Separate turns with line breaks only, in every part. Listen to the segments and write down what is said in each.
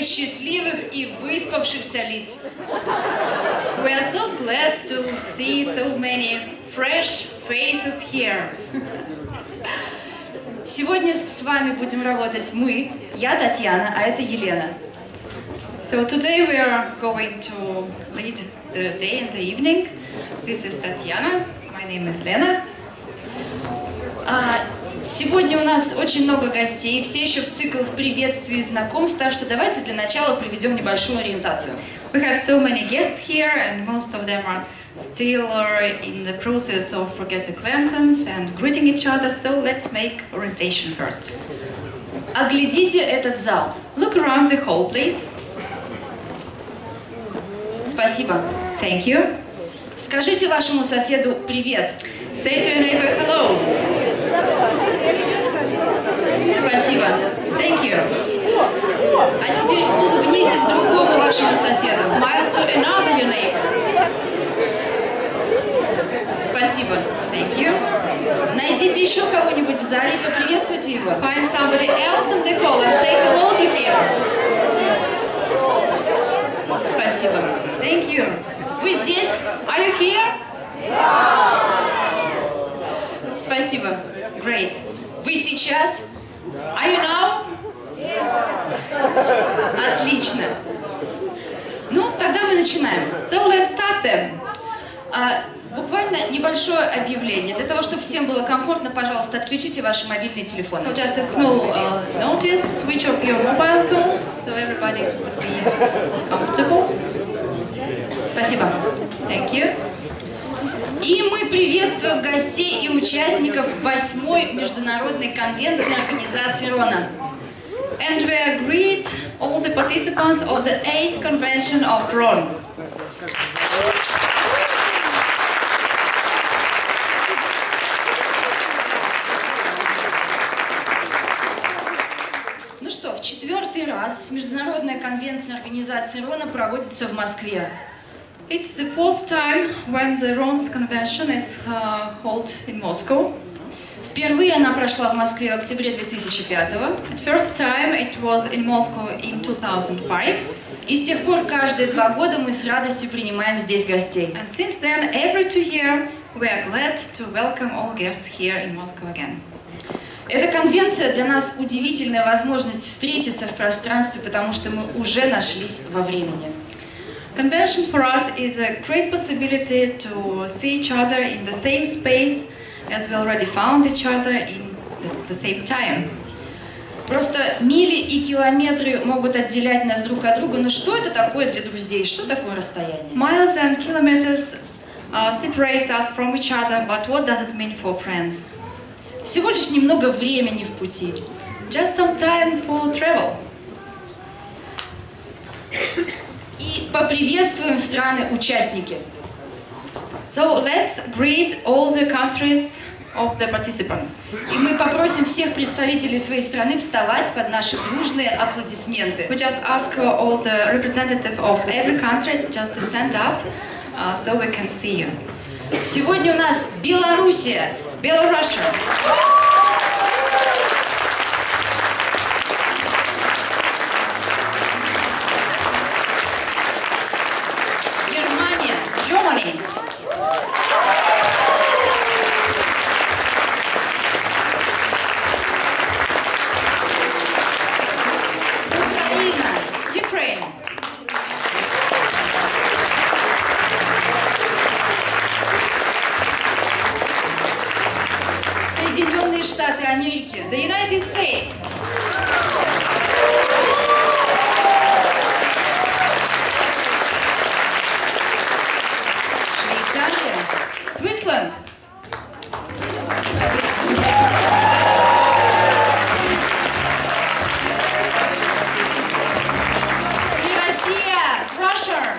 счастливых и выспавшихся лиц.
We are so glad to see so many fresh faces here.
Сегодня с вами будем работать мы, я Татьяна, а это Елена.
So today we are going to lead the day and the evening. This is Tatiana, my name is Lena.
Сегодня у нас очень много гостей, все еще в циклах приветствий и знакомств, так что давайте для начала проведем небольшую ориентацию.
We have so many guests here, and most of them are still in the process of get acquaintance and greeting each other, so let's make orientation first.
Оглядите этот зал.
Look around the hall, please.
Спасибо.
Thank you.
Скажите вашему соседу привет.
Say to your neighbor hello.
Спасибо.
Thank you.
А теперь улыбнитесь другому вашему соседу.
Smile to another your neighbor.
Спасибо.
Thank you.
Найдите еще кого-нибудь в зале и поприветствуйте его.
Find somebody else in the hall and say hello to him.
Спасибо.
Thank you.
Вы здесь?
Are you here?
Спасибо. Great. Вы сейчас?
Are you now?
Отлично. Ну, тогда мы начинаем.
So let's start then.
Буквально небольшое объявление. Для того, чтобы всем было комфортно, пожалуйста, отключите ваши мобильные телефоны.
So just a small notice, switch off your mobile phones, so everybody would be comfortable.
Спасибо.
Thank you.
И мы приветствуем гостей и участников 8-й международной конвенции организации РОНА.
And we greet all the participants of the 8th Convention of RON.
Ну что, в 4-й раз международная конвенция организации РОНА проводится в Москве.
It's the 4th time when the RON's convention is held in Moscow.
Впервые она прошла в Москве в октябре 2005-го.
At first time it was in Moscow in 2005.
И с тех пор каждые 2 года мы с радостью принимаем здесь гостей.
And since then, every 2 years, we are glad to welcome all guests here in Moscow again.
Эта конвенция для нас удивительная возможность встретиться в пространстве, потому что мы уже нашлись во времени.
Convention for us is a great possibility to see each other in the same space as we already found each other in the same time.
Просто мили и километры могут отделять нас друг от друга, но что это такое для друзей? Что такое расстояние?
Miles and kilometers separates us from each other, but what does it mean for friends?
Всего лишь немного времени в пути.
Just some time for travel.
И поприветствуем страны-участники.
So let's greet all the countries of the participants.
И мы попросим всех представителей своей страны вставать под наши дружные аплодисменты.
We just ask all the representatives of every country just to stand up, so we can see you.
Сегодня у нас Белоруссия,
Белоруссия.
Германия, Germany. Украина,
Ukraine.
Соединенные Штаты Америки,
The United States.
Швейцария,
Switzerland.
и Россия,
Russia.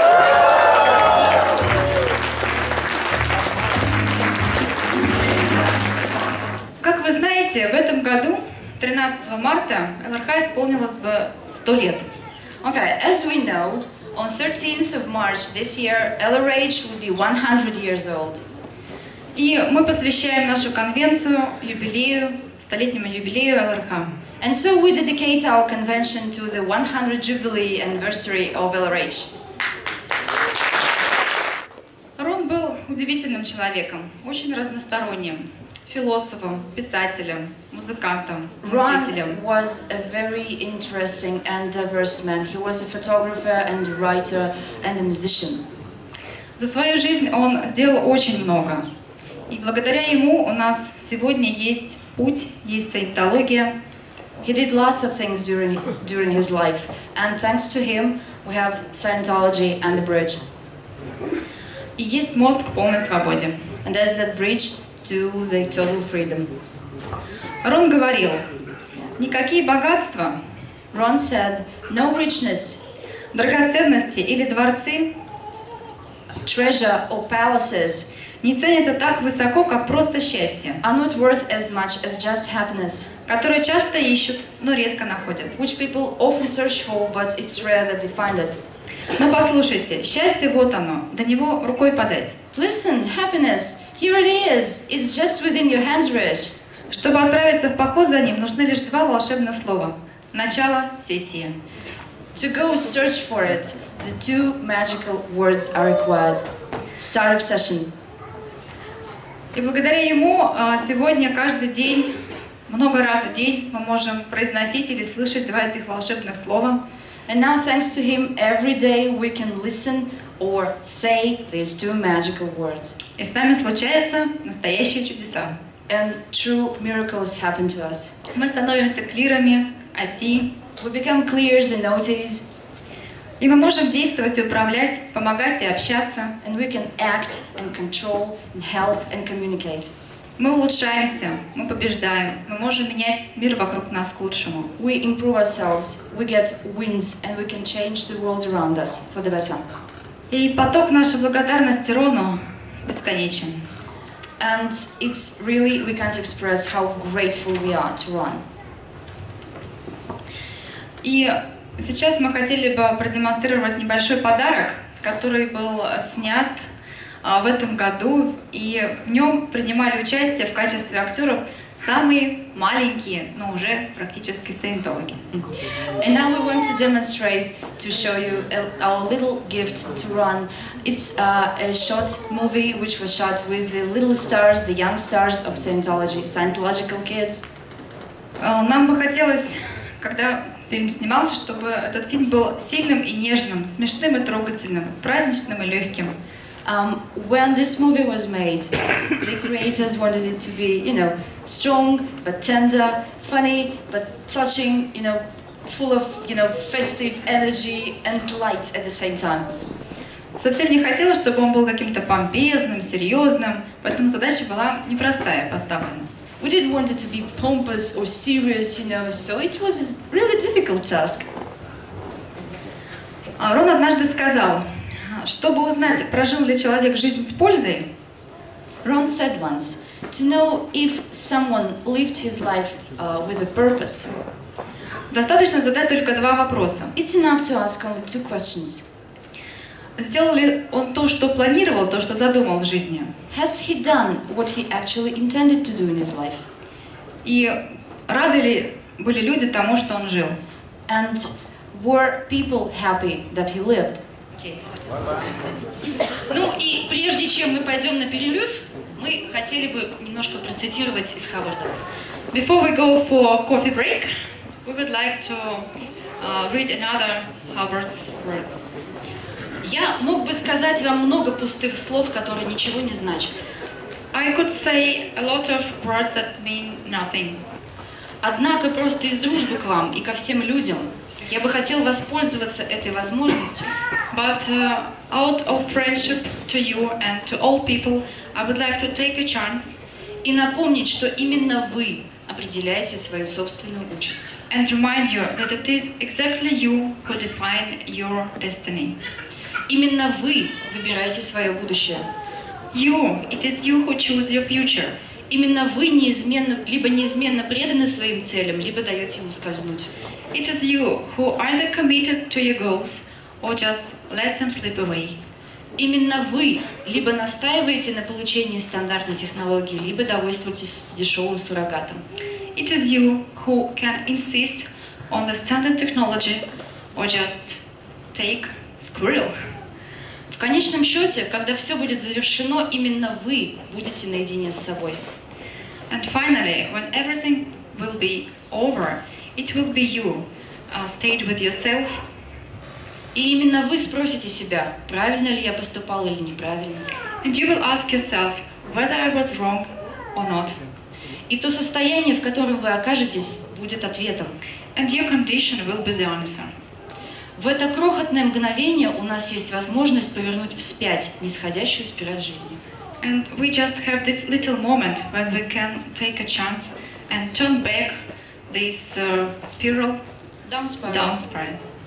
Как вы знаете, в этом году, 13 марта, ЛРХ исполнилось бы 100 лет.
Okay, as we know, on 13th of March this year, LRH will be 100 years old.
И мы посвящаем нашу конвенцию юбилею, столетнему юбилею ЛРХ.
And so we dedicate our convention to the 100th Jubilee anniversary of LRH.
Рон был удивительным человеком, очень разносторонним, философом, писателем, музыкантом, мыслителем.
Ron was a very interesting and diverse man. He was a photographer and a writer and a musician.
За свою жизнь он сделал очень много. И благодаря ему у нас сегодня есть путь, есть саентология.
He did lots of things during his life, and thanks to him, we have Scientology and the bridge.
И есть мост к полной свободе.
And there's that bridge to the total freedom.
Рон говорил, никакие богатства,
Ron said, no richness,
драгоценности или дворцы
treasure or palaces
не ценятся так высоко, как просто счастье,
are not worth as much as just happiness,
которое часто ищут, но редко находят.
which people often search for, but it's rare that they find it.
Но послушайте, счастье вот оно, до него рукой подать.
Listen, happiness, here it is. It's just within your hand's reach.
Чтобы отправиться в поход за ним, нужны лишь два волшебных слова. Начало сессии.
To go search for it, the two magical words are required. Start of session.
И благодаря ему сегодня каждый день, много раз в день, мы можем произносить или слышать два этих волшебных слова.
And now, thanks to him, every day we can listen or say these two magical words.
И с нами случаются настоящие чудеса.
And true miracles happen to us.
Мы становимся клирами, ати.
We become clears and noties,
И мы можем действовать и управлять, помогать и общаться.
and we can act and control and help and communicate.
Мы улучшаемся, мы побеждаем, мы можем менять мир вокруг нас к лучшему.
We improve ourselves, we get wins, and we can change the world around us for the better.
И поток нашей благодарности Рону бесконечен.
And it's really, we can't express how grateful we are to Ron.
И сейчас мы хотели бы продемонстрировать небольшой подарок, который был снят в этом году, и в нем принимали участие в качестве актеров самые маленькие, но уже практически саентологи.
And now we want to demonstrate, to show you our little gift to Ron. It's a short movie which was shot with the little stars, the young stars of Scientology, Scientological kids.
Нам бы хотелось, когда фильм снимался, чтобы этот фильм был сильным и нежным, смешным и трогательным, праздничным и легким.
When this movie was made, the creators wanted it to be, strong but tender, funny but touching, full of, festive energy and light at the same time.
Совсем не хотелось, чтобы он был каким-то помпезным, серьезным, поэтому задача была непростая поставлена.
We didn't want it to be pompous or serious, so it was a really difficult task.
Рон однажды сказал, чтобы узнать, прожил ли человек жизнь с пользой,
Ron said once, to know if someone lived his life with a purpose,
достаточно задать только два вопроса.
it's enough to ask only two questions.
Сделал ли он то, что планировал, то, что задумал в жизни?
Has he done what he actually intended to do in his life?
И рады ли были люди тому, что он жил?
And were people happy that he lived?
Ну и прежде чем мы пойдем на перерыв, мы хотели бы немножко процитировать из Хаварда.
Before we go for coffee break, we would like to read another Hubbard's words.
Я мог бы сказать вам много пустых слов, которые ничего не значат.
I could say a lot of words that mean nothing.
Однако просто из дружбы к вам и ко всем людям я бы хотел воспользоваться этой возможностью.
But out of friendship to you and to all people, I would like to take a chance
и напомнить, что именно вы определяете свою собственную участь.
And remind you that it is exactly you who define your destiny.
Именно вы выбираете свое будущее.
It is you who choose your future.
Именно вы либо неизменно преданы своим целям, либо даете им ускользнуть.
It is you who either committed to your goals or just let them slip away.
Именно вы либо настаиваете на получении стандартной технологии, либо довольствуетесь дешевым суррогатом.
it is you who can insist on the standard technology or just take squirrel.
В конечном счете, когда все будет завершено, именно вы будете наедине с собой.
And finally, when everything will be over, it will be you, stayed with yourself.
И именно вы спросите себя, правильно ли я поступал или неправильно.
And you will ask yourself whether I was wrong or not.
И то состояние, в котором вы окажетесь, будет ответом.
And your condition will be the answer.
В это крохотное мгновение у нас есть возможность повернуть вспять нисходящую спираль жизни.
And we just have this little moment when we can take a chance and turn back this spiral,
Down spiral.
down spiral.